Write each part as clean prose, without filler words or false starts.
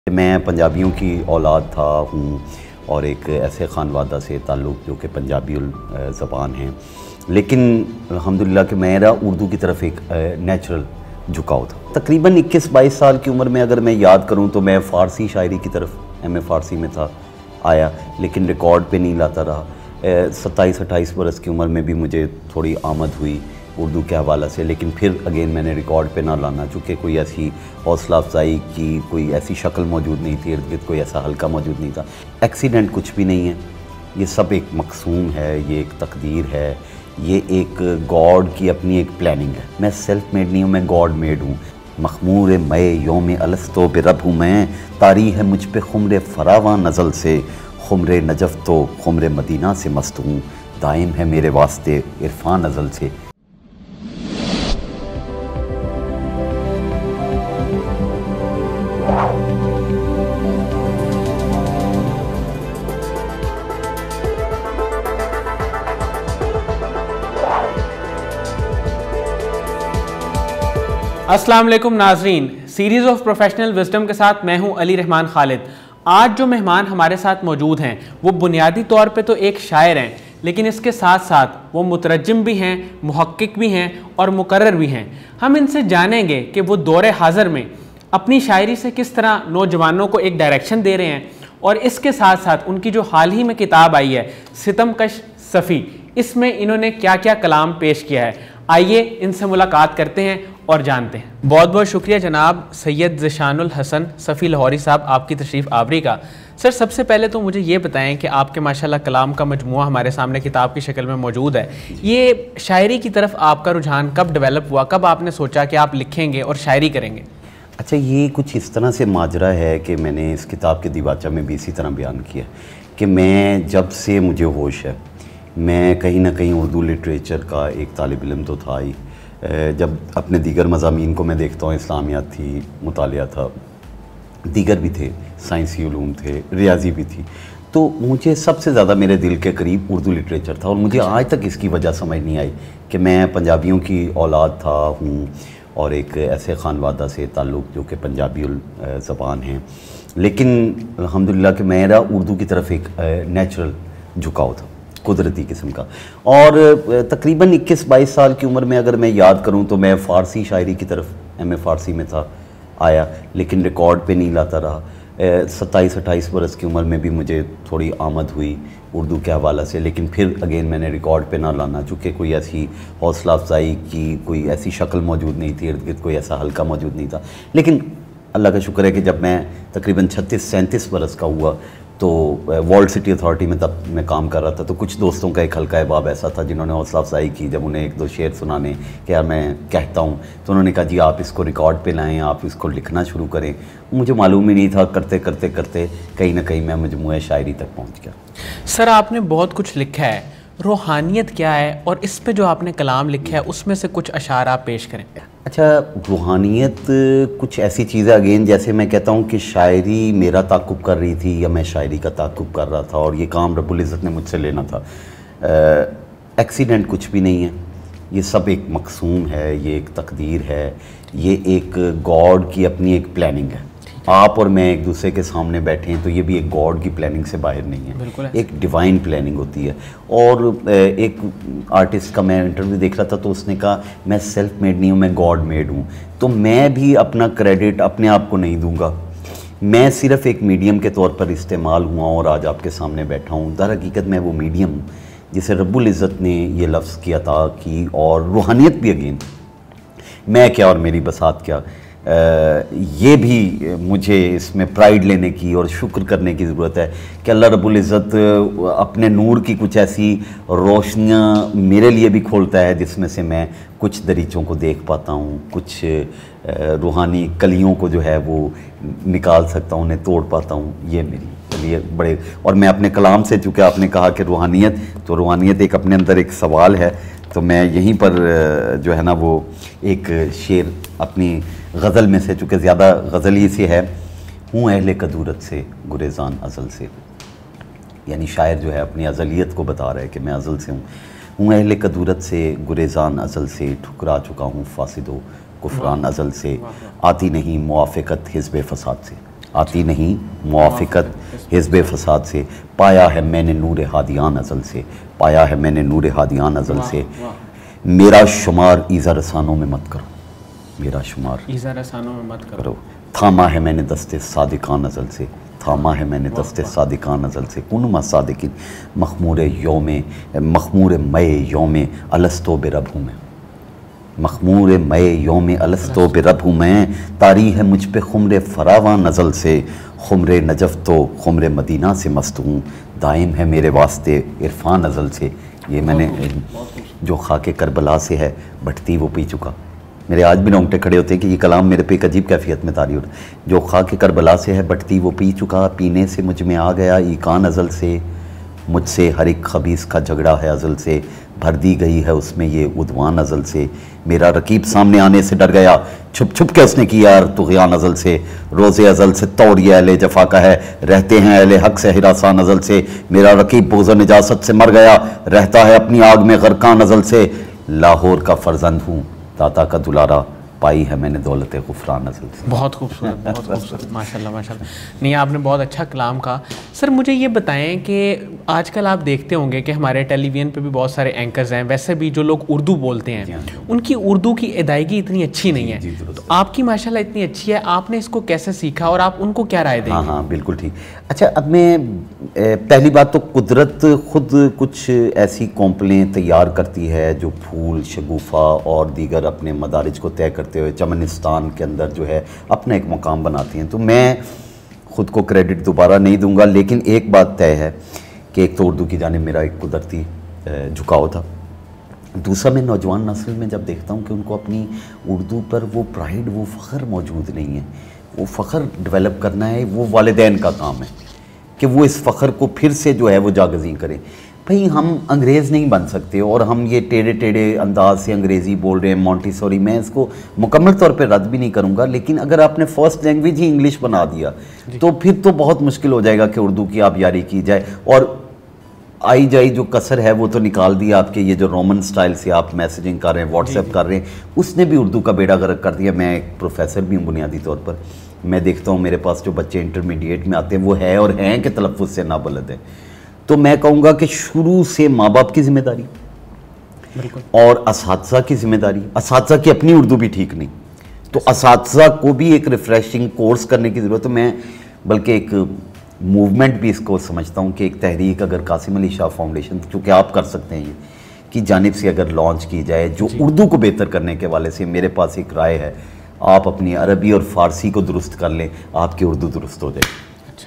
मैं पंजाबियों की औलाद था हूँ और एक ऐसे ख़ानवादा से ताल्लुक़ जो कि पंजाबी ज़बान है, लेकिन अल्हम्दुलिल्लाह कि मेरा उर्दू की तरफ एक नेचुरल झुकाव था। तकरीबन 21-22 साल की उम्र में अगर मैं याद करूँ तो मैं फ़ारसी शायरी की तरफ एम ए फ़ारसी में था आया, लेकिन रिकॉर्ड पे नहीं लाता रहा। 27-28 बरस की उम्र में भी मुझे थोड़ी आमद हुई उर्दू के हवाला से, लेकिन फिर अगेन मैंने रिकॉर्ड पे ना लाना, चूँकि कोई ऐसी हौसला अफजाई की कोई ऐसी शक्ल मौजूद नहीं थी, इर्द गिर्द कोई ऐसा हल्का मौजूद नहीं था। एक्सीडेंट कुछ भी नहीं है, ये सब एक मकसूम है, ये एक तकदीर है, ये एक गॉड की अपनी एक प्लानिंग है। मैं सेल्फ मेड नहीं हूँ, मैं गॉड मेड हूँ। मखमूर मय योम अलस्तो बेरब हूँ मैं, तारी है मुझ पे खुम्र फरावां नज़ल से, खुम्र नजफ़ तो खुम्र मदीना से मस्त हूँ, दाइम है मेरे वास्ते इरफान अज़ल से। अस्सलाम वालेकुम नाजरीन, सीरीज़ ऑफ प्रोफेशनल विजडम के साथ मैं हूं अली रहमान खालिद। आज जो मेहमान हमारे साथ मौजूद हैं वो बुनियादी तौर पे तो एक शायर हैं, लेकिन इसके साथ साथ वो मुतरज्जिम भी हैं, मुहक्किक भी हैं और मुकर्रर भी हैं। हम इनसे जानेंगे कि वो दौरे हाज़िर में अपनी शायरी से किस तरह नौजवानों को एक डायरेक्शन दे रहे हैं, और इसके साथ साथ उनकी जो हाल ही में किताब आई है सितमकश सफ़ी, इसमें इन्होंने क्या क्या कलाम पेश किया है। आइए इनसे मुलाकात करते हैं और जानते हैं। बहुत बहुत शुक्रिया जनाब सैयद ज़िशानुल हसन सफ़ी लाहौरी साहब, आपकी तशरीफ़ आवरी का। सर, सबसे पहले तो मुझे ये बताएं कि आपके माशाल्लाह कलाम का मजमुआ हमारे सामने किताब की शक्ल में मौजूद है। ये शायरी की तरफ आपका रुझान कब डेवलप हुआ, कब आपने सोचा कि आप लिखेंगे और शायरी करेंगे? अच्छा, ये कुछ इस तरह से माजरा है कि मैंने इस किताब के दिवाचा में भी इसी तरह बयान किया कि मैं जब से मुझे होश है, मैं कहीं ना कहीं उर्दू लिटरेचर का एक तालिब इल्म तो था ही। जब अपने दीगर मज़ामीन को मैं देखता हूँ, इस्लामियात थी, मुतालिया था, दीगर भी थे, साइंसी उलूम थे, रियाजी भी थी, तो मुझे सबसे ज़्यादा मेरे दिल के करीब उर्दू लिटरेचर था। और मुझे आज तक इसकी वजह समझ नहीं आई कि मैं पंजाबियों की औलाद था हूँ और एक ऐसे ख़ानवादा से ताल्लुक़ जो कि पंजाबी ज़बान है, लेकिन अल्हम्दुलिल्लाह कि मेरा उर्दू की तरफ एक नेचुरल झुकाव था, कुदरती किस्म का। और तकरीबन 21-22 साल की उम्र में अगर मैं याद करूं तो मैं फ़ारसी शायरी की तरफ एम ए फ़ारसी में था आया, लेकिन रिकॉर्ड पे नहीं लाता रहा। 27-28 बरस की उम्र में भी मुझे थोड़ी आमद हुई उर्दू के हवाला से, लेकिन फिर अगेन मैंने रिकॉर्ड पे ना लाना, चूँकि कोई ऐसी हौसला अफजाई की कोई ऐसी शक्ल मौजूद नहीं थी, इर्द गिर्द कोई ऐसा हल्का मौजूद नहीं था। लेकिन अल्लाह का शुक्र है कि जब मैं तकरीबन 36-37 बरस का हुआ तो वर्ल्ड सिटी अथॉरिटी में तब मैं काम कर रहा था, तो कुछ दोस्तों का एक हल्का अहबाब ऐसा था जिन्होंने हौसला अफजाई की। जब उन्हें एक दो शेर सुनाने कि यार मैं कहता हूँ, तो उन्होंने कहा जी आप इसको रिकॉर्ड पे लाएं, आप इसको लिखना शुरू करें। मुझे मालूम ही नहीं था, करते करते करते कहीं ना कहीं मैं मजमूए शायरी तक पहुँच गया। सर, आपने बहुत कुछ लिखा है, रूहानियत क्या है, और इस पे जो आपने कलाम लिखा है उसमें से कुछ अशार आप पेश करें। अच्छा, रूहानियत कुछ ऐसी चीज़ है, अगेन जैसे मैं कहता हूँ कि शायरी मेरा ताक़ुब कर रही थी या मैं शायरी का ताक़ुब कर रहा था, और ये काम रब्बुल इज़्ज़त ने मुझसे लेना था। एक्सीडेंट कुछ भी नहीं है, ये सब एक मकसूम है, ये एक तकदीर है, ये एक गॉड की अपनी एक प्लानिंग है। आप और मैं एक दूसरे के सामने बैठे हैं तो ये भी एक गॉड की प्लानिंग से बाहर नहीं है, बिल्कुल है। एक डिवाइन प्लानिंग होती है। और एक आर्टिस्ट का मैं इंटरव्यू देख रहा था तो उसने कहा मैं सेल्फ मेड नहीं हूँ, मैं गॉड मेड हूँ। तो मैं भी अपना क्रेडिट अपने आप को नहीं दूंगा, मैं सिर्फ एक मीडियम के तौर पर इस्तेमाल हुआ और आज आपके सामने बैठा हूँ। दर हकीकत मैं वो मीडियम हूँ जिसे रब्बुल इज़्ज़त ने ये लफ्ज़ की अता की। और रूहानियत भी अगेन मैं क्या और मेरी बसात क्या, ये भी मुझे इसमें प्राइड लेने की और शुक्र करने की ज़रूरत है कि अल्लाह रब्बुल इज़्ज़त अपने नूर की कुछ ऐसी रोशनियाँ मेरे लिए भी खोलता है जिसमें से मैं कुछ दरीचों को देख पाता हूँ, कुछ रूहानी कलियों को जो है वो निकाल सकता हूँ, उन्हें तोड़ पाता हूँ। ये मेरी लिए बड़े, और मैं अपने कलाम से, चूँकि आपने कहा कि रूहानियत, तो रूहानियत एक अपने अंदर एक सवाल है, तो मैं यहीं पर जो है ना वो एक शेर अपनी गज़ल में से, चूँकि ज़्यादा गज़ली से है, हूँ अहले कदूरत से गुरेज़ान अज़ल से, यानी शायर जो है अपनी अज़लियत को बता रहा है कि मैं अज़ल से हूँ अहले कदूरत से गुरेज़ान अज़ल से, ठुकरा चुका हूँ फासिदो कुफरान अज़ल से, आती नहीं मुआफ़िकत हिज़्ब फ़साद से। आती नहीं मुआफ़िकत हिज़्ब फ़साद से, पाया है मैंने नूर हादियान अज़ल से, पाया है मैंने नूर हादियान अज़ल से। मेरा शुमार ईज़ा रसानों में मत करो, मेरा शुमार ईज़ा रसानों में मत करो। थामा है मैंने दस्ते सादिकान अज़ल से, थामा है मैंने दस्ते सादिकान अज़ल से। कुनुमा सादिकिन मखमूर मय योम अलस्तो बेरब हूँ मैं, मखमूर मय योम अलस्तो बेरब हूँ मैं। तारी है मुझ पे खुमरे फरावां नज़ल से, खुमरे नजफ़ तो खुमरे मदीना से मस्त हूँ। दाइम है मेरे वास्ते इरफान अज़ल से। ये मैंने जो खाके करबला से है भटती वो पी चुका। मेरे आज भी रोंगटे खड़े होते हैं कि ये कलाम मेरे पे एक अजीब कैफियत में तारी हो रहा है। जो खाके करबला से है भटती वो पी चुका, पीने से मुझ में आ गया ईकान अज़ल से। मुझसे हर एक खबीस का झगड़ा है अज़ल से, भर दी गई है उसमें ये उद्वान अज़ल से। मेरा रकीब सामने आने से डर गया, छुप छुप के उसने किया तुग़यान अज़ल से। रोज़े अज़ल से तौर ये अहले जफ़ा का है, रहते हैं अहले हक़ से हिरासान अज़ल से। मेरा रकीब बोझ निजासत से मर गया, रहता है अपनी आग में ग़रक़ान अज़ल से। लाहौर का फ़र्जंद हूँ दाता का दुलारा, पाई है मैंने दौलत गुफ़रान अज़ल से। बहुत खूबसूरत, बहुत खूबसूरत, माशाल्लाह माशाल्लाह। नहीं, आपने बहुत अच्छा कलाम कहा। सर मुझे ये बताएं कि आजकल आप देखते होंगे कि हमारे टेलीविज़न पे भी बहुत सारे एंकर्स हैं, वैसे भी जो लोग उर्दू बोलते हैं उनकी उर्दू की अदायगी इतनी अच्छी नहीं है, तो आपकी माशाल्लाह इतनी अच्छी है। आपने इसको कैसे सीखा और आप उनको क्या राय देंगे? हाँ, बिल्कुल ठीक। अच्छा, अब मैं पहली बात तो कुदरत खुद कुछ ऐसी कौंपलें तैयार करती है जो फूल, शगुफ़ा और दीगर अपने मदारिज को तय करते हुए चमनिस्तान के अंदर जो है अपना एक मकाम बनाती हैं। तो मैं ख़ुद को क्रेडिट दोबारा नहीं दूंगा, लेकिन एक बात तय है कि एक तो उर्दू की जानिब मेरा एक कुदरती झुकाव था। दूसरा, मैं नौजवान नस्ल में जब देखता हूँ कि उनको अपनी उर्दू पर वो प्राइड, वो फ़ख्र मौजूद नहीं है। वो फ़ख्र डेवलप करना है, वो वालिदैन का काम है कि वो इस फ़ख्र को फिर से जो है वो जागज़ी करें। भाई हम अंग्रेज़ नहीं बन सकते और हम ये टेढ़े टेढ़े अंदाज से अंग्रेज़ी बोल रहे हैं, मॉन्टेसोरी। मैं इसको मुकम्मल तौर पे रद्द भी नहीं करूँगा, लेकिन अगर आपने फ़र्स्ट लैंग्वेज ही इंग्लिश बना दिया तो फिर तो बहुत मुश्किल हो जाएगा कि उर्दू की आप यारी की जाए। और आई जाई जो कसर है वो तो निकाल दिया आपके ये जो रोमन स्टाइल से आप मैसेजिंग कर रहे हैं, व्हाट्सएप कर रहे हैं, उसने भी उर्दू का बेड़ा गर्क कर दिया। मैं एक प्रोफेसर भी हूँ बुनियादी तौर पर। मैं देखता हूँ मेरे पास जो बच्चे इंटरमीडिएट में आते हैं वो है और हैं कि तलफ़्फ़ुज़ से नाबलद हैं। तो मैं कहूँगा कि शुरू से माँ बाप की ज़िम्मेदारी और असातिज़ा की ज़िम्मेदारी। असातिज़ा की अपनी उर्दू भी ठीक नहीं, तो असातिज़ा को भी एक रिफ़्रेशिंग कोर्स करने की ज़रूरत है। मैं बल्कि एक मूवमेंट भी इसको समझता हूँ कि एक तहरीक अगर कासिम अली शाह फाउंडेशन, चूँकि आप कर सकते हैं ये, की जानिब से अगर लॉन्च की जाए जो उर्दू को बेहतर करने के वाले से, मेरे पास एक राय है, आप अपनी अरबी और फ़ारसी को दुरुस्त कर लें, आपकी उर्दू दुरुस्त हो जाएगी।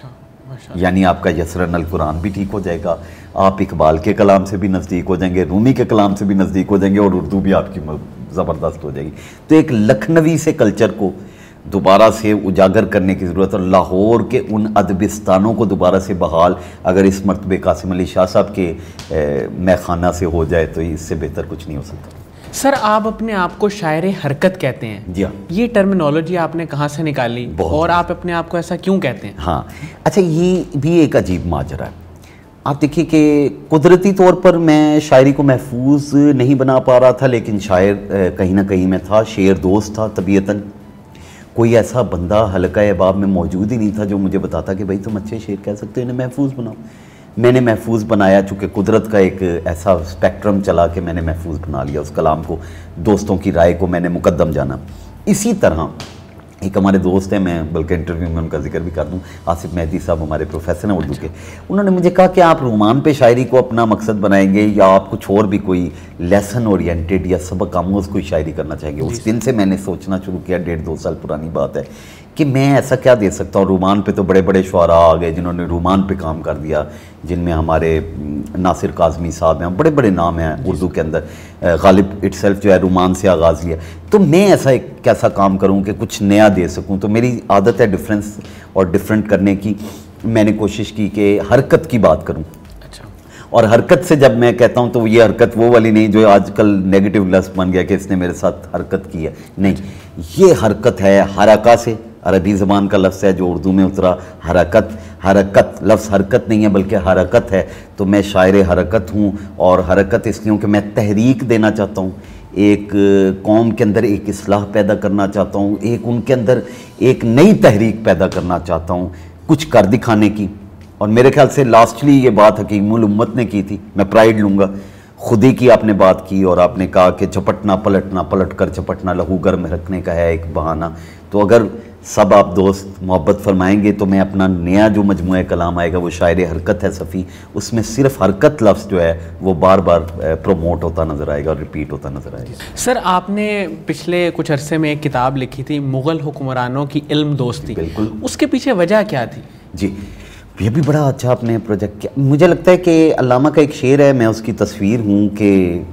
यानी आपका यसरन अल कुरान भी ठीक हो जाएगा, आप इकबाल के कलाम से भी नज़दीक हो जाएंगे, रूमी के कलाम से भी नज़दीक हो जाएंगे और उर्दू भी आपकी ज़बरदस्त हो जाएगी। तो एक लखनवी से कल्चर को दोबारा से उजागर करने की ज़रूरत है। और लाहौर के उन अदबिस्तानों को दोबारा से बहाल अगर इस मरतबे कासिम अली शाह साहब के मैखाना से हो जाए तो इससे बेहतर कुछ नहीं हो सकता। सर आप अपने आप को शायर हरकत कहते हैं, जी हाँ। ये टर्मिनोलॉजी आपने कहाँ से निकाली और आप अपने आप को ऐसा क्यों कहते हैं? हाँ, अच्छा, ये भी एक अजीब माजरा है। आप देखिए कि कुदरती तौर पर मैं शायरी को महफूज नहीं बना पा रहा था, लेकिन शायर कहीं ना कहीं मैं था, शेर दोस्त था तबीयतन। कोई ऐसा बंदा हल्का अहबाब में मौजूद ही नहीं था जो मुझे बताता कि भाई तुम अच्छे शेर कह सकते हो, इन्हें महफूज बनाओ। मैंने महफूज बनाया, चूँकि कुदरत का एक ऐसा स्पेक्ट्रम चला कि मैंने महफूज बना लिया उस कलाम को, दोस्तों की राय को मैंने मुकद्दम जाना। इसी तरह एक हमारे दोस्त हैं, मैं बल्कि इंटरव्यू में उनका जिक्र भी कर दूं, आसिफ मेहदी साहब हमारे प्रोफेसर हैं उर्दू के। उन्होंने मुझे कहा कि आप रोमान पे शायरी को अपना मकसद बनाएंगे या आप कुछ और भी कोई लेसन ओरिएंटेड या सबक आमोज़ कोई शायरी करना चाहेंगे। उस दिन से मैंने सोचना शुरू किया, 1.5-2 साल पुरानी बात है, कि मैं ऐसा क्या दे सकता हूँ। रोमान पे तो बड़े बड़े शुआरा आ गए जिन्होंने रोमान पे काम कर दिया, जिनमें हमारे नासिर काज़मी साहब हैं, बड़े बड़े नाम हैं उर्दू के अंदर। गालिब इटसेल्फ जो है रोमान से आगाज़ लिया। तो मैं ऐसा एक कैसा काम करूं कि कुछ नया दे सकूं। तो मेरी आदत है डिफरेंस और डिफरेंट करने की। मैंने कोशिश की कि हरकत की बात करूं। अच्छा। और हरकत से जब मैं कहता हूं तो ये हरकत वो वाली नहीं जो आजकल नेगेटिव लफ्ज़ बन गया कि इसने मेरे साथ हरकत की है, नहीं, ये हरकत है हरका से, अरबी ज़बान का लफ्ज़ है जो उर्दू में उतरा। हरकत, हरकत लफ्ज़ हरकत नहीं है बल्कि हरकत है। तो मैं शायर हरकत हूँ, और हरकत इसलिए हूँ कि मैं तहरीक देना चाहता हूँ, एक कौम के अंदर एक इस्लाह पैदा करना चाहता हूँ, एक उनके अंदर एक नई तहरीक पैदा करना चाहता हूँ, कुछ कर दिखाने की। और मेरे ख्याल से लास्टली ये बात हकीमुल उम्मत ने की थी, मैं प्राइड लूँगा, खुद ही की आपने बात की और आपने कहा कि झपटना पलटना, पलट कर झपटना लहू गर्म रखने का है एक बहाना। तो अगर सब आप दोस्त मोहब्बत फरमाएंगे तो मैं अपना नया जो मजमूआ कलाम आएगा वो शायर हरकत है सफ़ी, उसमें सिर्फ हरकत लफ्ज़ जो है वो बार बार प्रोमोट होता नज़र आएगा और रिपीट होता नज़र आएगा। सर आपने पिछले कुछ अरसे में एक किताब लिखी थी मुग़ल हुक्मरानों की इल्म दोस्ती, बिल्कुल, उसके पीछे वजह क्या थी? जी ये भी बड़ा अच्छा आपने प्रोजेक्ट किया। मुझे लगता है कि अल्लामा का एक शेर है, मैं उसकी तस्वीर हूँ कि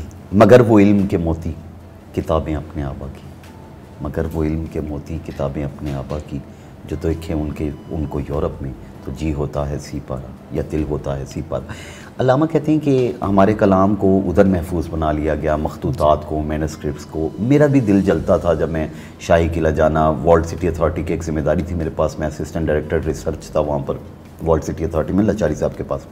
मगर वो इल्म के मोती किताबें अपने आबा की, मगर वो इल्म के मोती किताबें अपने आबा की, जो तो देखें उनको यूरोप में तो जी होता है सी पारा या दिल होता है सी पारा। अल्लामा कहते हैं कि हमारे कलाम को उधर महफूज बना लिया गया, मखतूतात को, मैनस्क्रिप्ट्स को। मेरा भी दिल जलता था जब मैं शाही किला जाना, वर्ल्ड सिटी अथॉरिटी की एक जिम्मेदारी थी मेरे पास, मैं असिस्टेंट डायरेक्टर रिसर्च था वहाँ पर वर्ल्ड सिटी अथॉरिटी में, लाचारी साहब के पास।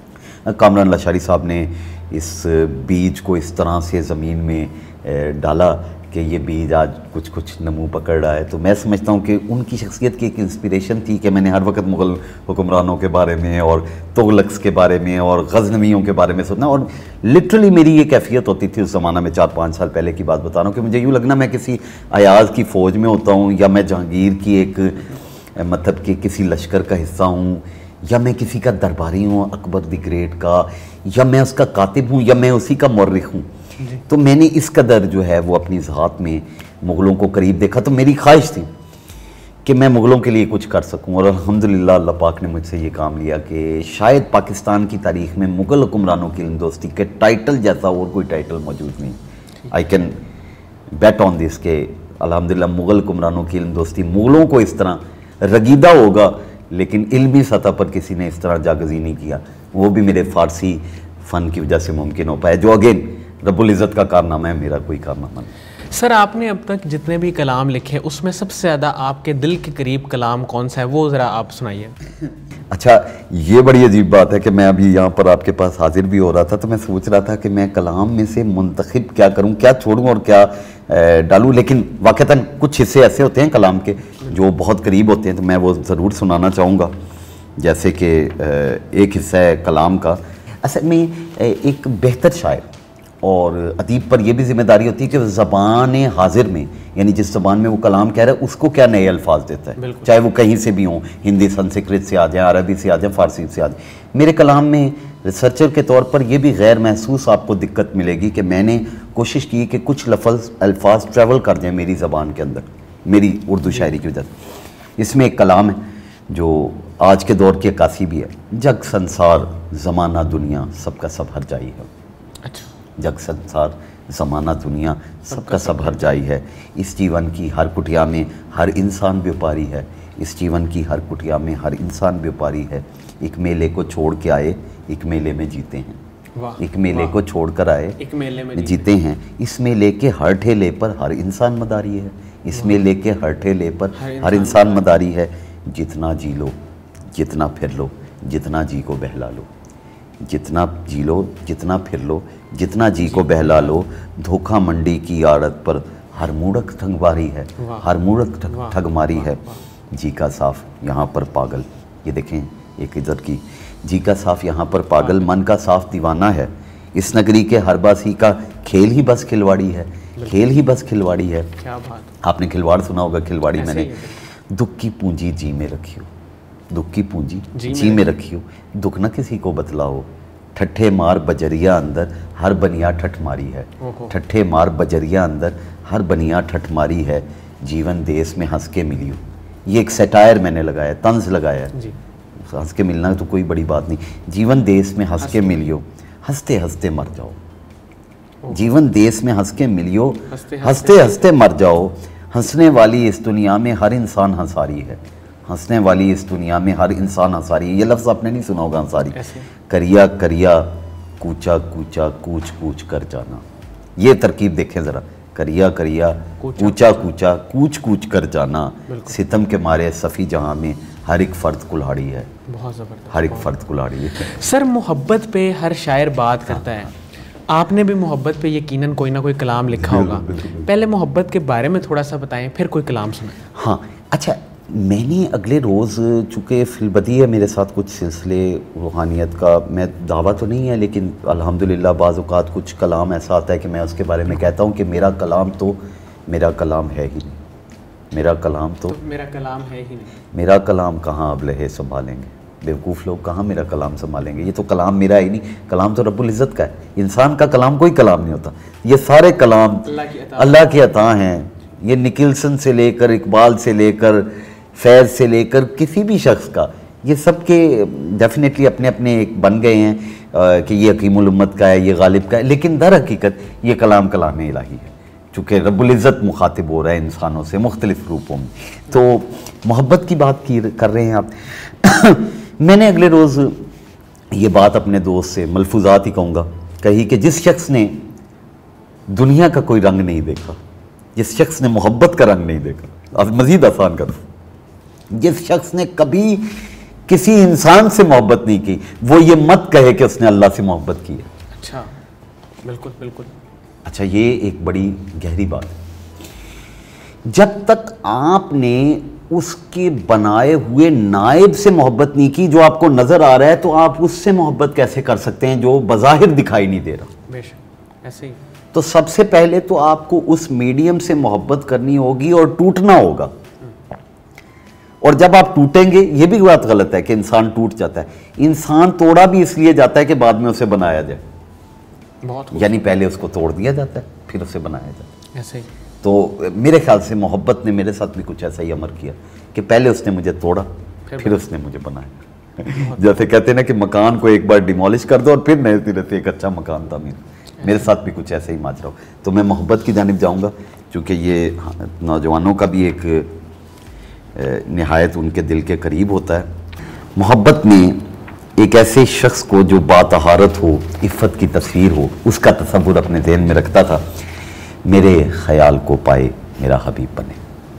कामरान लाचारी साहब ने इस बीज को इस तरह से ज़मीन में डाला कि ये बीज आज कुछ कुछ नमू पकड़ रहा है। तो मैं समझता हूँ कि उनकी शख्सियत की एक इंस्पिरेशन थी कि मैंने हर वक्त मुग़ल हुक्मरानों के बारे में और तुगलक्स के बारे में और गज़नवियों के बारे में सुनना, और लिटरली मेरी ये कैफियत होती थी उस ज़माना में, 4-5 साल पहले की बात बता रहा हूँ, कि मुझे यूँ लगना मैं किसी अयाज़ की फ़ौज में होता हूँ, या मैं जहांगीर की एक मतलब कि किसी लश्कर का हिस्सा हूँ, या मैं किसी का दरबारी हूँ अकबर द ग्रेट का, या मैं उसका कातिब हूँ, या मैं उसी का मौर्रिख हूँ। तो मैंने इस कदर जो है वो अपनी ज़ात में मुग़लों को करीब देखा। तो मेरी ख्वाहिश थी कि मैं मुग़लों के लिए कुछ कर सकूं, और अल्हम्दुलिल्लाह अल्लाह पाक ने मुझसे ये काम लिया कि शायद पाकिस्तान की तारीख़ में मुग़ल हुक्मरानों की इल्म दोस्ती के टाइटल जैसा और कोई टाइटल मौजूद नहीं। I can bet on this के अल्हम्दुलिल्लाह मुग़ल हुक्मरानों की इल्म दोस्ती मुग़लों को इस तरह रगीदा होगा, लेकिन इल्मी सतह पर किसी ने इस तरह जागज़ी नहीं किया। वो भी मेरे फ़ारसी फ़न की वजह से मुमकिन हो पाया, जो अगेन रब्बुल इज़्ज़त का कारनामा है, मेरा कोई कारनामा नहीं। सर आपने अब तक जितने भी कलाम लिखे उसमें सबसे ज़्यादा आपके दिल के करीब कलाम कौन सा है, वो ज़रा आप सुनाइए। अच्छा, ये बड़ी अजीब बात है कि मैं अभी यहाँ पर आपके पास हाजिर भी हो रहा था, तो मैं सोच रहा था कि मैं कलाम में से मुंतखब क्या करूँ, क्या छोड़ूँ और क्या डालूँ। लेकिन वाक़तन कुछ हिस्से ऐसे होते हैं कलाम के जो बहुत करीब होते हैं, तो मैं वो ज़रूर सुनाना चाहूँगा। जैसे कि एक हिस्सा है कलाम का, असल में एक बेहतर शायर और अदीब पर यह भी जिम्मेदारी होती है कि ज़बान हाजिर में, यानी जिस ज़बान में वो कलाम कह रहा है उसको क्या नए अल्फाज देता है, चाहे वो कहीं से भी हों, हिंदी संस्कृत से आ जाए, अरबी से आ जाए, फ़ारसी से आ जाए। मेरे कलाम में रिसर्चर के तौर पर यह भी गैर महसूस आपको दिक्कत मिलेगी कि मैंने कोशिश की कि कुछ अल्फाज ट्रैवल कर जाएँ मेरी ज़बान के अंदर, मेरी उर्दू शायरी की वजह से। इसमें एक कलाम है जो आज के दौर की अक्कासी भी है, जग संसार ज़माना दुनिया सबका सब हर जाई है। अच्छा, जग संसार ज़माना दुनिया सबका सब हर जाई है, इस जीवन की हर कुटिया में हर इंसान व्यापारी है, इस जीवन की हर कुटिया में हर इंसान व्यापारी है। एक मेले को छोड़ के आए, एक मेले में जीते हैं, एक मेले को छोड़ कर आए, एक मेले में जीते हैं। इस मेले के हर ठेले पर हर इंसान मदारी है, इस मेले के हर ठेले पर हर इंसान मदारी है। जितना जी लो, जितना फिर लो, जितना जी को बहला लो, जितना जी लो, जितना फिर लो, जितना जी को बहला लो। धोखा मंडी की आड़त पर हर मूर्ख ठगमारी है, हर मूर्ख ठगमारी है। जी का साफ यहाँ पर पागल, ये देखें एक इधर की, जी का साफ यहाँ पर पागल, मन का साफ दीवाना है। इस नगरी के हर बासी का खेल ही बस खिलवाड़ी है, खेल ही बस खिलवाड़ी है। क्या बात। आपने खिलवाड़ सुना होगा, खिलवाड़ी मैंने। दुख की पूंजी जी में रखियो, दुख की पूंजी जी में रखियो, दुख न किसी को बतलाओ। ठट्ठे मार बजरिया अंदर हर बनिया ठठ मारी है, ठट्ठे मार बजरिया अंदर हर बनिया ठठ मारी है। जीवन देश में हंस के मिलियो, ये एक सटायर मैंने लगाया, तंज लगाया है। हंस के मिलना तो कोई बड़ी बात नहीं। जीवन देश में हंस के मिलियो, हंसते हंसते मर जाओ। जीवन देश में हंस के मिलियो, हंसते हंसते मर जाओ। हंसने वाली इस दुनिया में हर इंसान हंसारी है, हंसने वाली इस दुनिया में हर इंसान हंसारी है। ये लफ्ज़ आपने नहीं सुना होगा, हंसारी। करिया करिया कूचा कूचा कूच कूच कर जाना, ये तरकीब देखें ज़रा। करिया करिया कूचा कूचा कूच कूच कर जाना। सितम के मारे सफ़ी जहाँ में हर एक फ़र्द कुल्हाड़ी है, बहुत ज़बरदस्त, हर एक फ़र्द कुल्हाड़ी है। सर मोहब्बत पे हर शायर बात करता है, आपने भी मोहब्बत पे यकीनन कोई ना कोई कलाम लिखा होगा, पहले मोहब्बत के बारे में थोड़ा सा बताएं, फिर कोई कलाम सुनाएं। हाँ अच्छा, मैंने अगले रोज़, चूँकि फिलबदी है मेरे साथ कुछ सिलसिले रूहानियत का, मैं दावा तो नहीं है लेकिन अल्हम्दुलिल्लाह बाज़ औक़ात कुछ कलाम ऐसा आता है कि मैं उसके बारे में कहता हूँ कि मेरा कलाम है ही नहीं, मेरा कलाम तो मेरा कलाम है ही नहीं, मेरा कलाम कहाँ अब लहे संभालेंगे, बेवकूफ़ लोग कहाँ मेरा कलाम संभालेंगे, ये तो कलाम मेरा ही नहीं, कलाम तो रब्बुल इज़्ज़त का है। इंसान का कलाम कोई कलाम नहीं होता, ये सारे कलाम अल्लाह की अता हैं। ये निकिल्सन से लेकर, इकबाल से लेकर, फैज़ से लेकर, किसी भी शख्स का, ये सब के डेफिनेटली अपने अपने एक बन गए हैं कि ये हकीमुल उम्मत का है, ये गालिब का है, लेकिन दर हकीकत ये कलाम कलाम इलाही है, चूँकि रब्बुल इज़्ज़त मुखातिब हो रहा है इंसानों से मुख्तलिफ़ रूपों में। तो मोहब्बत की बात कर रहे हैं आप। मैंने अगले रोज़ ये बात अपने दोस्त से मलफूज़ात ही कहूँगा कही कि जिस शख्स ने दुनिया का कोई रंग नहीं देखा, जिस शख्स ने मोहब्बत का रंग नहीं देखा, अब मज़ीद आसान कर, जिस शख्स ने कभी किसी इंसान से मोहब्बत नहीं की, वो ये मत कहे कि उसने अल्लाह से मोहब्बत की है। अच्छा, बिल्कुल बिल्कुल। अच्छा, ये एक बड़ी गहरी बात है। जब तक आपने उसके बनाए हुए नायब से मोहब्बत नहीं की जो आपको नज़र आ रहा है, तो आप उससे मोहब्बत कैसे कर सकते हैं जो बज़ाहिर दिखाई नहीं दे रहा? बेशक ऐसे ही। तो सबसे पहले तो आपको उस मीडियम से मोहब्बत करनी होगी और टूटना होगा। और जब आप टूटेंगे, ये भी बात गलत है कि इंसान टूट जाता है, इंसान तोड़ा भी इसलिए जाता है कि बाद में उसे बनाया जाए, यानी पहले उसको तोड़ दिया जाता है फिर उसे बनाया जाता है, ऐसे ही। तो मेरे ख्याल से मोहब्बत ने मेरे साथ भी कुछ ऐसा ही अमर किया कि पहले उसने मुझे तोड़ा फिर उसने मुझे बनाया। जैसे कहते हैं ना कि मकान को एक बार डिमोलिश कर दो और फिर नए सिरे से एक अच्छा मकान तामीर, मेरे साथ भी कुछ ऐसे ही माजरा हो। तो मैं मोहब्बत की जानिब जाऊँगा, चूँकि ये नौजवानों का भी एक नहायत उनके दिल के करीब होता है। मोहब्बत में एक ऐसे शख्स को जो बातहारत हो, इफ़्फ़त की तस्वीर हो, उसका तसव्वुर अपने ज़हन में रखता था। मेरे ख़याल को पाए मेरा हबीब बने।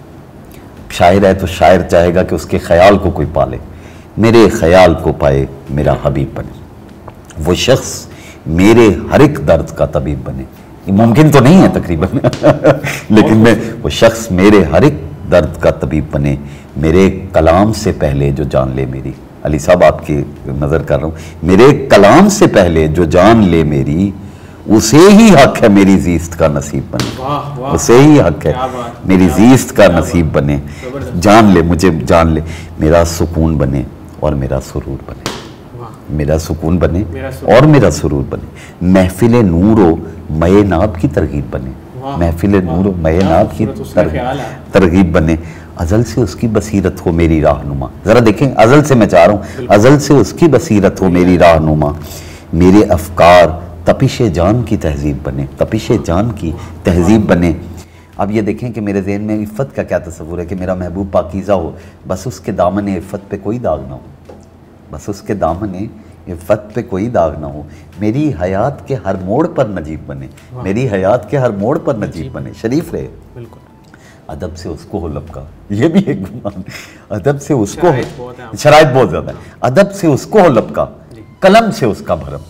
शायर है तो शायर चाहेगा कि उसके ख़याल को कोई पाले। मेरे ख़याल को पाए मेरा हबीब बने, वो शख्स मेरे हर एक दर्द का तबीब बने। ये मुमकिन तो नहीं है तकरीबन लेकिन मैं वो शख्स मेरे हर एक दर्द का तबीब बने, मेरे कलाम से पहले जो जान ले मेरी। अली साहब आपकी नज़र कर रहा हूँ, मेरे कलाम से पहले जो जान ले मेरी, उसे ही हक है मेरी जीस्त का नसीब बने। उसे ही हक है मेरी जीस्त का नसीब बने। जान ले मुझे, जान ले, मेरा सुकून बने और मेरा सुरूर बने। मेरा सुकून बने और मेरा सुरूर बने। महफिल नूरो मये नाब की तरगीब बने। महफिल नूरो मये नाब की तरगीब बने। अज़ल से उसकी बसीरत हो मेरी राहनुमा। ज़रा देखें, अज़ल से मैं चाह रहा हूँ, अज़ल से उसकी बसीरत हो मेरी राहनुमा। मेरे अफ़कार तपिश जान की तहज़ीब बने। तपिश जान की तहज़ीब बने। अब ये देखें कि मेरे ज़हन में इफ़्फ़त का क्या तस्वुर है कि मेरा महबूब पाकीज़ा हो, बस उसके दामन इफ़्फ़त पे कोई दाग ना हो, बस उसके दामन इफ़्फ़त पे कोई दाग ना हो। मेरी हयात के हर मोड़ पर नजीब बने। मेरी हयात के हर मोड़ पर नजीब बने। शरीफ रहे। बिल्कुल। अदब से उसको हो लपका, ये भी एक गुमान। अदब से उसको शराइत बहुत ज़्यादा है। अदब से उसको हो लपका, कलम से उसका भरम।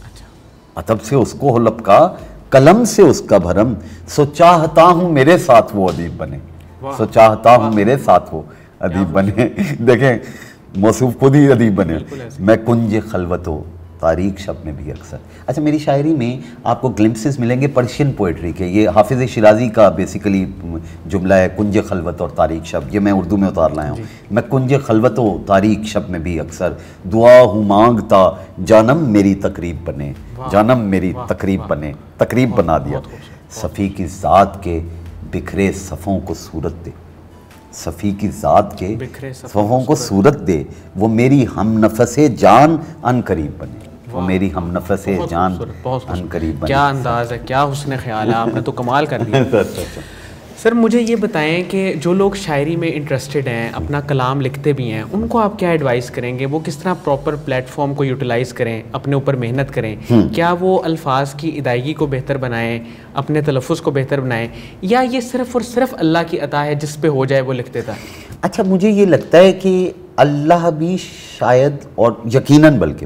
अदब से उसको हो लपका, कलम से उसका भरम। सो चाहता हूँ मेरे साथ वो अदीब बने। सो चाहता हूँ मेरे साथ वो अदीब बने। देखें, मौसूफ खुद ही अदीब बने। मैं कुंज खलवतो तारीख शब में भी अक्सर। अच्छा, मेरी शायरी में आपको ग्लिम्पसेस मिलेंगे पर्शियन पोइट्री के। ये हाफिज़ शिराज़ी का बेसिकली जुमला है, कुंज खलवत और तारीख शब। ये मैं उर्दू में उतार लाया हूँ। मैं कुंज खलवत व तारीख शब में भी अक्सर दुआ हूँ मांगता, जानम मेरी तकरीब बने। जानम मेरी तकरीब बने, तकरीब बना दिया। सफ़ी की ज़ात के बिखरे सफ़ों को सूरत दे। सफ़ी की ज़ात के सफ़ों को सूरत दे, वो मेरी हम नफ़से जान अन करीब बने। वो मेरी हम नफ़से जान अन करीब बने। क्या अंदाज़ है, क्या हुस्न ख्याल है, आपने तो कमाल कर दिया। सर मुझे ये बताएं कि जो लोग शायरी में इंटरेस्टेड हैं, अपना कलाम लिखते भी हैं, उनको आप क्या एडवाइस करेंगे? वो किस तरह प्रॉपर प्लेटफॉर्म को यूटिलाइज़ करें, अपने ऊपर मेहनत करें? क्या वो अल्फाज की अदायगी को बेहतर बनाएं, अपने तलफ़ुज़ को बेहतर बनाएं, या ये सिर्फ़ और सिर्फ अल्लाह की अता है, जिस पे हो जाए वो लिख देता है? अच्छा, मुझे ये लगता है कि अल्लाह भी शायद, और यकीनन बल्कि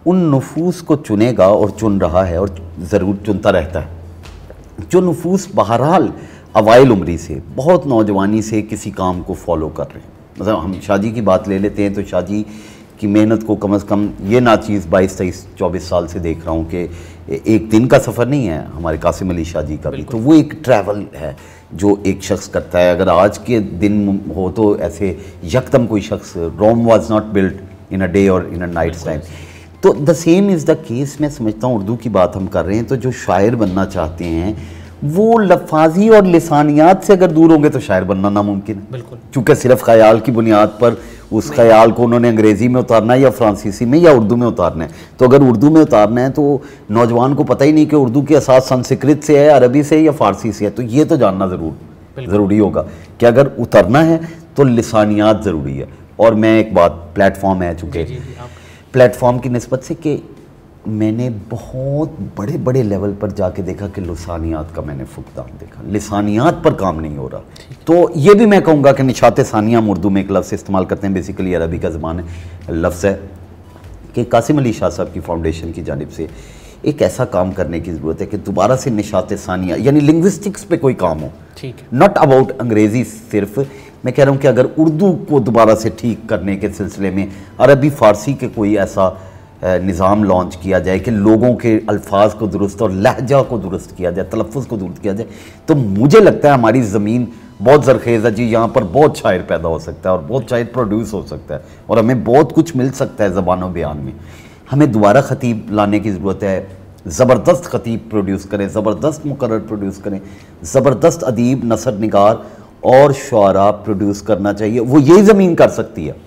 उन नफूस को चुनेगा और चुन रहा है और ज़रूर चुनता रहता है, जो नफूस बहरहाल अवाइल उम्री से, बहुत नौजवानी से किसी काम को फॉलो कर रहे हैं। मतलब हम शाजी की बात ले लेते हैं तो शाजी की मेहनत को कम से कम ये नाचीज़ 22-23-24 साल से देख रहा हूँ कि एक दिन का सफ़र नहीं है हमारे कासिम अली शाजी का भी, तो वो एक ट्रैवल है जो एक शख्स करता है। अगर आज के दिन हो तो ऐसे यकदम कोई शख्स, Rome was not built in a day और इन अ नाइट्स टाइम, तो the same is the case. मैं समझता हूँ उर्दू की बात हम कर रहे हैं तो जो शायर बनना चाहते हैं वो लफाजी और लिसानियात से अगर दूर होंगे तो शायर बनना नामुमकिन है। बिल्कुल, चूँकि सिर्फ ख्याल की बुनियाद पर उस ख्याल को उन्होंने अंग्रेज़ी में उतारना है या फ्रांसीसी में या उर्दू में उतारना है। तो अगर उर्दू में उतारना है तो नौजवान को पता ही नहीं कि उर्दू की असास संस्कृत से है, अरबी से या फ़ारसी से है, तो ये तो जानना ज़रूरी होगा कि अगर उतरना है तो लिसानियात ज़रूरी है। और मैं एक बात, प्लेटफॉर्म है चूँकि प्लेटफॉर्म की निस्बत से कि मैंने बहुत बड़े बड़े लेवल पर जाके देखा कि लिसानियात का मैंने फुकदान देखा, लिसानियात पर काम नहीं हो रहा। तो ये भी मैं कहूँगा कि निशात सानिया हम उर्दू में एक लफ्ज़ इस्तेमाल करते हैं, बेसिकली अरबी का ज़बान है, लफ्ज़ है कि कासिम अली शाह साहब की फाउंडेशन की जानिब से एक ऐसा काम करने की ज़रूरत है कि दोबारा से निशात सानिया यानी लिंग्विस्टिक्स पे कोई काम हो, ठीक है, नॉट अबाउट अंग्रेज़ी सिर्फ। मैं कह रहा हूँ कि अगर उर्दू को दोबारा से ठीक करने के सिलसिले में अरबी फ़ारसी के कोई ऐसा निज़ाम लॉन्च किया जाए कि लोगों के अल्फाज को दुरुस्त और लहजा को दुरुस्त किया जाए, तलफ़ुज़ को दुरुस्त किया जाए, तो मुझे लगता है हमारी ज़मीन बहुत ज़रखेज़ है जी। यहाँ पर बहुत शायर पैदा हो सकता है और बहुत शायर प्रोड्यूस हो सकता है और हमें बहुत कुछ मिल सकता है ज़बान और बयान में। हमें दोबारा ख़तीब लाने की ज़रूरत है, ज़बरदस्त ख़तीब प्रोड्यूस करें, ज़बरदस्त मुकर्रर प्रोड्यूस करें, ज़बरदस्त अदीब, नसर निगार और शुआरा प्रोड्यूस करना चाहिए। वो यही ज़मीन कर सकती है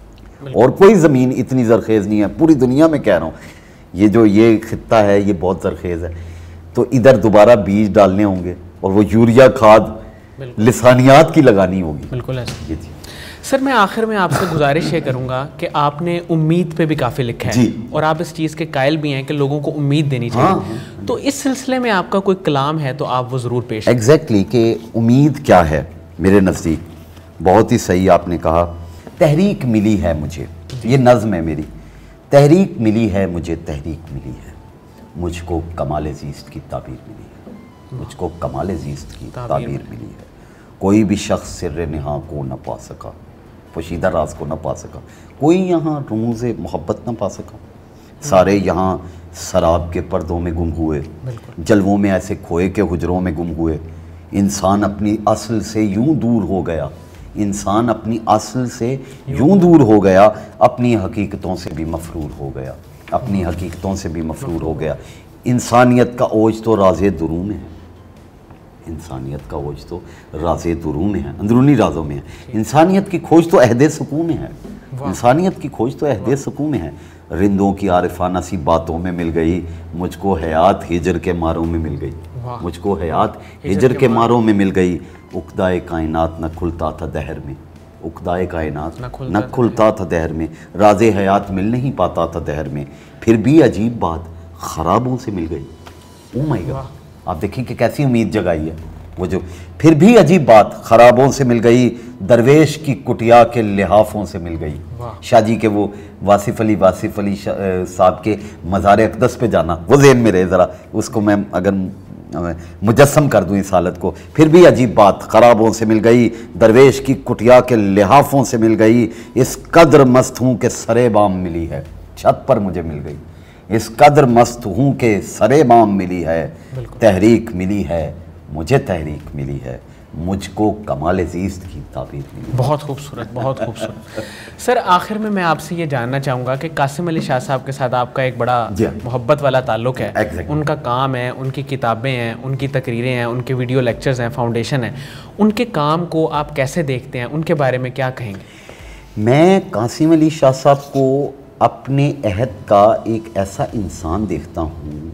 और कोई ज़मीन इतनी ज़रखेज़ नहीं है पूरी दुनिया में। कह रहा हूँ ये खित्ता है ये बहुत ज़रखेज़ है, तो इधर दोबारा बीज डालने होंगे और वो यूरिया खाद लिसानियात की लगानी होगी। बिल्कुल ऐसा। सर मैं आखिर में आपसे गुजारिश ये करूँगा कि आपने उम्मीद पे भी काफ़ी लिखा है और आप इस चीज़ के कायल भी हैं कि लोगों को उम्मीद देनी चाहिए। हाँ। तो इस सिलसिले में आपका कोई कलाम है तो आप वो ज़रूर पेश। एग्जैक्टली कि उम्मीद क्या है मेरे नज़दीक, बहुत ही सही आपने कहा। तहरीक मिली है मुझे, ये नज़्म है मेरी। तहरीक मिली है मुझे, तहरीक मिली है मुझको, कमाल ज़ीस्त की ताबीर मिली है मुझको, कमाल ज़ीस्त की ताबीर मिली है। कोई भी शख्स सिर्र निहा को न पा सका, पोशीदा राज को न पा सका, कोई यहाँ रमूज़ मोहब्बत न पा सका। सारे यहाँ शराब के पर्दों में गुम हुए, जलवों में ऐसे खोए के हुजरों में गुम हुए। इंसान अपनी असल से यूं दूर हो गया, इंसान अपनी असल से यूं दूर हो गया, अपनी हकीकतों से भी मफरूर हो गया, अपनी हकीकतों से भी मफरूर हो गया। इंसानियत का ओज तो राज़े दुरू में है, इंसानियत का ओज तो राज़े दुरू में है, अंदरूनी राज़ों में है। इंसानियत की खोज तो अहदे सुकून में है, इंसानियत की खोज तो अहदे सुकून में है। रिंदों की आरिफाना सी बातों में मिल गई मुझको, हयात हिजर के मारों में मिल गई मुझको, हयात हिजर के मारों में मिल गई। उक़दाए कायनात न खुलता था दहर में, उक़दाए कायनात न खुलता था दहर में, राज़े हयात मिल नहीं पाता था दहर में। फिर भी अजीब बात ख़राबों से मिल गई। ओ माय गॉड, आप देखें कि कैसी उम्मीद जगाई है वो जो। फिर भी अजीब बात ख़राबों से मिल गई, दरवेश की कुटिया के लिहाफ़ों से मिल गई। शाहजी के वो वासिफ़ अली साहब के मज़ार अक़दस पे जाना, वो ज़हन में रहे ज़रा, उसको मैं अगर मुजस्सम कर दूँ इस हालत को। फिर भी अजीब बात ख़राबों से मिल गई, दरवेश की कुटिया के लिहाफ़ों से मिल गई। इस कदर मस्त हूँ कि सरे बाम मिली है, छत पर मुझे मिल गई। इस कदर मस्त हूँ कि सरे बाम मिली है, तहरीक मिली है मुझे, तहरीक मिली है मुझको, कमाल ज़ीस्त की ताबीर मिली। बहुत खूबसूरत, बहुत खूबसूरत। सर आखिर में मैं आपसे ये जानना चाहूँगा कि कासिम अली शाह साहब के साथ आपका एक बड़ा मोहब्बत वाला ताल्लुक़ है। exactly. उनका काम है, उनकी किताबें हैं, उनकी तकरीरें हैं, उनके वीडियो लेक्चर्स हैं, फाउंडेशन है। उनके काम को आप कैसे देखते हैं, उनके बारे में क्या कहेंगे? मैं कासिम अली शाह साहब को अपने अहद का एक ऐसा इंसान देखता हूँ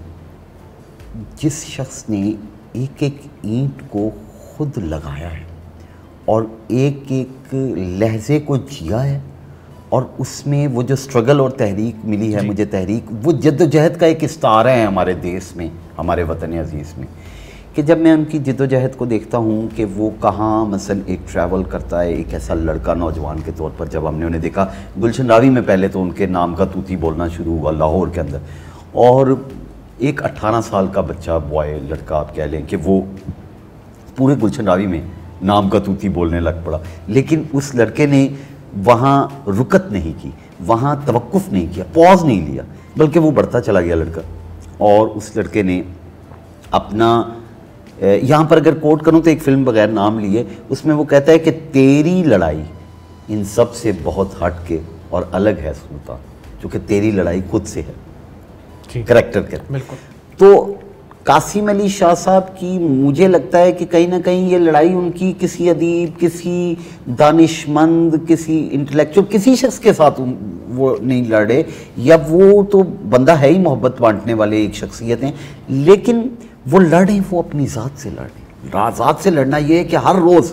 जिस शख्स ने एक एक ईंट को खुद लगाया है और एक एक लहजे को जिया है, और उसमें वो जो स्ट्रगल और तहरीक मिली है मुझे, तहरीक वो जद्दोजहद का एक इस्तारा है हमारे देश में, हमारे वतन अजीज़ में, कि जब मैं उनकी जद्दोजहद को देखता हूँ कि वो कहाँ मसलन एक ट्रैवल करता है, एक ऐसा लड़का नौजवान के तौर पर, जब हमने उन्हें देखा गुलशन रावी में पहले तो उनके नाम का तूती बोलना शुरू हुआ लाहौर के अंदर, और एक 18 साल का बच्चा बॉय लड़का आप कह लें कि वो पूरे गुलशन रावी में नाम का तूती बोलने लग पड़ा। लेकिन उस लड़के ने वहाँ रुकत नहीं की, वहाँ तवक्कुफ़ नहीं किया, पॉज नहीं लिया, बल्कि वो बढ़ता चला गया लड़का। और उस लड़के ने अपना, यहाँ पर अगर कोट करूँ तो एक फ़िल्म बगैर नाम लिए, उसमें वो कहता है कि तेरी लड़ाई इन सब से बहुत हट के और अलग है सुल्तान, क्योंकि तेरी लड़ाई खुद से है, करैक्टर के। बिल्कुल। तो कासिम अली शाह साहब की मुझे लगता है कि कहीं ना कहीं ये लड़ाई उनकी किसी अदीब, किसी दानिशमंद, किसी इंटेलेक्चुअल, किसी शख्स के साथ वो नहीं लड़े, या वो तो बंदा है ही मोहब्बत बांटने वाले एक शख्सियत हैं, लेकिन वो लड़े वो अपनी ज़ात से लड़े। ज़ात से लड़ना ये है कि हर रोज़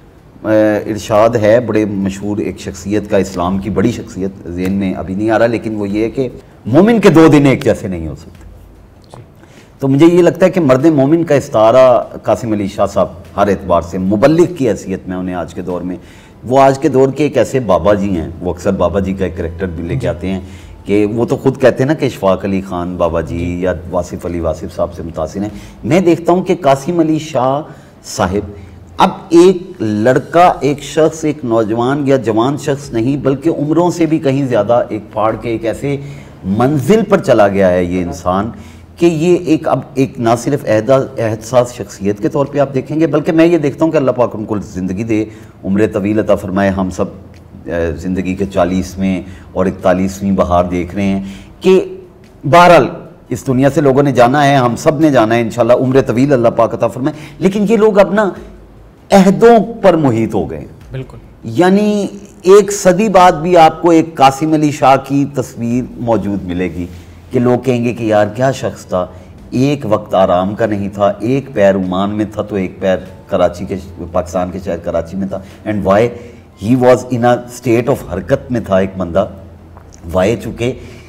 इरशाद है बड़े मशहूर एक शख्सियत का, इस्लाम की बड़ी शख्सियत, ज़हन में अभी नहीं आ रहा, लेकिन वो ये है कि मोमिन के 2 दिन एक जैसे नहीं हो सकते। तो मुझे ये लगता है कि मर्द मोमिन का इस्तारा कासिम अली शाह साहब हर एतबार से मुबल्लिग की हैसियत में उन्हें आज के दौर में, वो आज के दौर के एक ऐसे बाबा जी हैं, वो अक्सर बाबा जी का एक करैक्टर भी लेके आते हैं कि वो तो खुद कहते हैं ना कि इशफाक अली ख़ान बाबा जी या वासिफ़ अली वासिफ़ साहब से मुतासिर हैं। मैं देखता हूँ कि कासिम अली शाह साहिब अब एक लड़का, एक शख्स, एक नौजवान या जवान शख्स नहीं, बल्कि उम्रों से भी कहीं ज़्यादा एक फाड़ के एक ऐसे मंजिल पर चला गया है ये इंसान कि ये एक अब एक ना सिर्फ एहसास शख्सियत के तौर पे आप देखेंगे, बल्कि मैं ये देखता हूँ कि अल्लाह पाक उनको ज़िंदगी दे, उम्र तवील अता फरमाए। हम सब ज़िंदगी के 40वें और 41वीं बहार देख रहे हैं कि बहरहाल इस दुनिया से लोगों ने जाना है, हम सब ने जाना है इंशाल्लाह, उम्र तवील अल्लाह पाक अता फरमाए। लेकिन ये लोग अब ना अहदों पर मुहित हो गए। बिल्कुल। यानी एक सदी बाद भी आपको एक कासिम अली शाह की तस्वीर मौजूद मिलेगी कि लोग कहेंगे कि यार क्या शख्स था, एक वक्त आराम का नहीं था, एक पैर ओमान में था तो एक पैर कराची के, पाकिस्तान के शहर कराची में था, and why he was in a state of हरकत में था एक बंदा, वाई चुके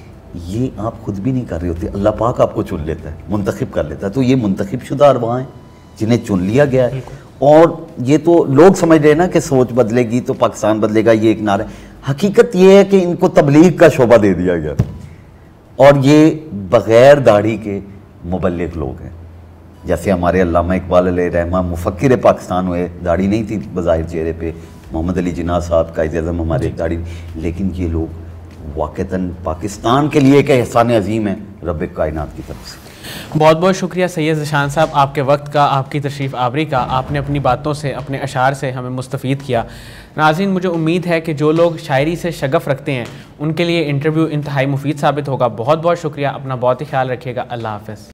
ये आप खुद भी नहीं कर रहे होते, अल्लाह पाक आपको चुन लेता है, मुंतखब कर लेता है। तो ये मुंतखब शुदा अरवा हैं जिन्हें चुन लिया गया है, और ये तो लोग समझ रहे हैं ना कि सोच बदलेगी तो पाकिस्तान बदलेगा, ये एक नारा। हकीकत ये है कि इनको तबलीग का शोबा दे दिया गया और ये बग़ैर दाढ़ी के मुबल्लिग लोग हैं। जैसे हमारे अल्लामा इकबाल अलैहिर्रहमा मुफक्किर पाकिस्तान हुए, दाढ़ी नहीं थी बज़ाहिर चेहरे पे, मोहम्मद अली जिन्ना साहब कायद आज़म हमारे दाढ़ी, लेकिन ये लोग वाक़तन पाकिस्तान के लिए एक एहसान अजीम है रब कायनात की तरफ से। बहुत बहुत शुक्रिया सैयद ज़ीशान साहब, आपके वक्त का, आपकी तशरीफ़ आवरी का, आपने अपनी बातों से, अपने अशार से हमें मुस्तफ़ीद किया। नाज़रीन, मुझे उम्मीद है कि जो लोग शायरी से शगफ़ रखते हैं उनके लिए इंटरव्यू इंतहाई मुफीद साबित होगा। बहुत बहुत शुक्रिया, अपना बहुत ही ख्याल रखिएगा। अल्लाह हाफ़िज़।